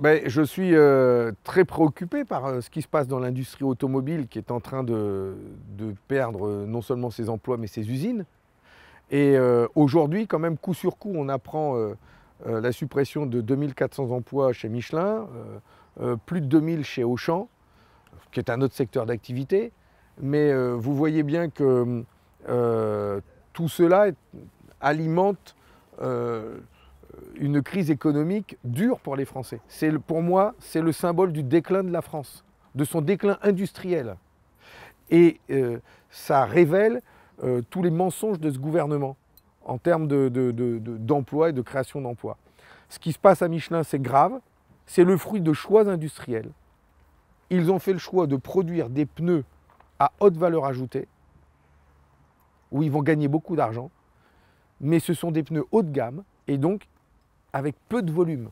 Je suis très préoccupé par ce qui se passe dans l'industrie automobile qui est en train de perdre non seulement ses emplois mais ses usines. Et aujourd'hui, quand même, coup sur coup, on apprend la suppression de 2400 emplois chez Michelin, plus de 2000 chez Auchan, qui est un autre secteur d'activité. Mais vous voyez bien que tout cela alimente une crise économique dure pour les Français. Pour moi, c'est le symbole du déclin de la France, de son déclin industriel. Et ça révèle tous les mensonges de ce gouvernement en termes d'emploi et de création d'emplois. Ce qui se passe à Michelin, c'est grave. C'est le fruit de choix industriels. Ils ont fait le choix de produire des pneus à haute valeur ajoutée, où ils vont gagner beaucoup d'argent, mais ce sont des pneus haut de gamme, et donc avec peu de volume.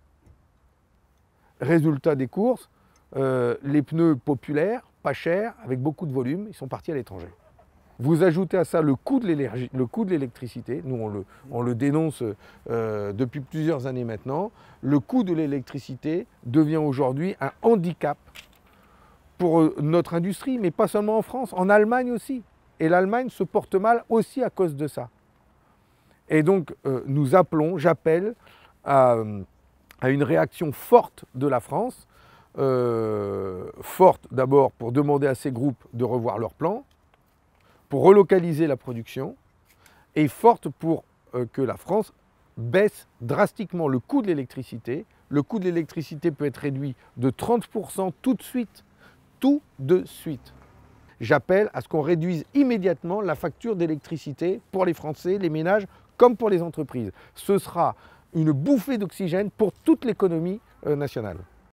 Résultat des courses, les pneus populaires, pas chers, avec beaucoup de volume, ils sont partis à l'étranger. Vous ajoutez à ça le coût de l'électricité, nous on le dénonce depuis plusieurs années maintenant. Le coût de l'électricité devient aujourd'hui un handicap pour notre industrie, mais pas seulement en France, en Allemagne aussi. Et l'Allemagne se porte mal aussi à cause de ça. Et donc j'appelle à une réaction forte de la France, forte d'abord pour demander à ces groupes de revoir leur plan, pour relocaliser la production, et forte pour que la France baisse drastiquement le coût de l'électricité. Le coût de l'électricité peut être réduit de 30% tout de suite. Tout de suite. J'appelle à ce qu'on réduise immédiatement la facture d'électricité pour les Français, les ménages, comme pour les entreprises. Ce sera une bouffée d'oxygène pour toute l'économie nationale.